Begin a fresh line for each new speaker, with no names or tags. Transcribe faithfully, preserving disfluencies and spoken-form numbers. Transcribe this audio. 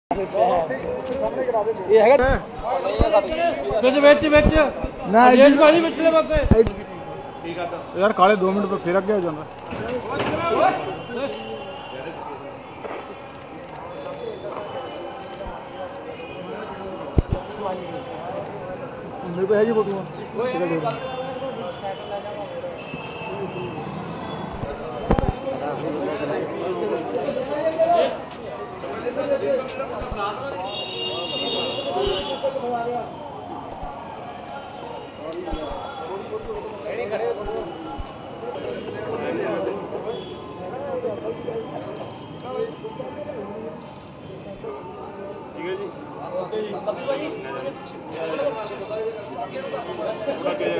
ਇਹ ਹੈਗਾ ਵਿੱਚ ਵਿੱਚ ਵਿੱਚ ਨਾ ਜੇਸ ਭਾਜੀ ਪਿਛਲੇ ਪਾਸੇ ਠੀਕ ਆ ਯਾਰ ਕਾਲੇ दो ਮਿੰਟ ਫਿਰ ਅੱਗੇ ਹੋ ਜਾਂਦਾ मेरे पे है जी फोटो ठीक है जी